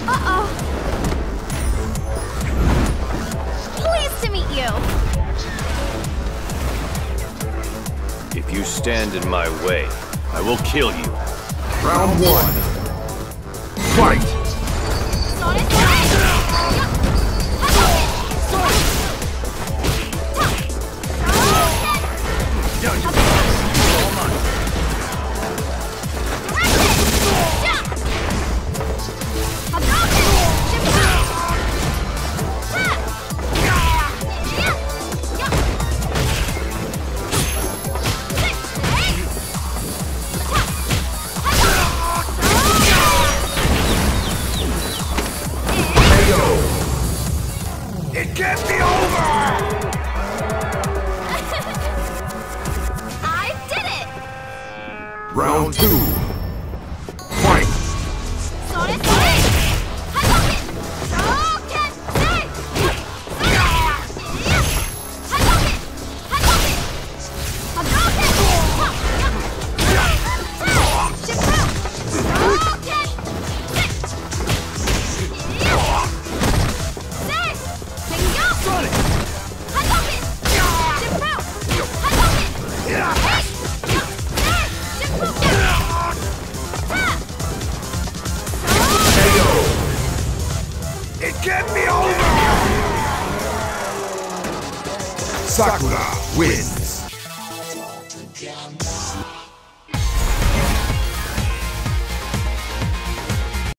Uh-oh. Pleased to meet you. If you stand in my way, I will kill you. Round one. Fight! Sonic It can't be over! I did it! Round two. Fight! Sonic Hadouken! Hadouken! Hadouken! It can't be over! Sakura wins.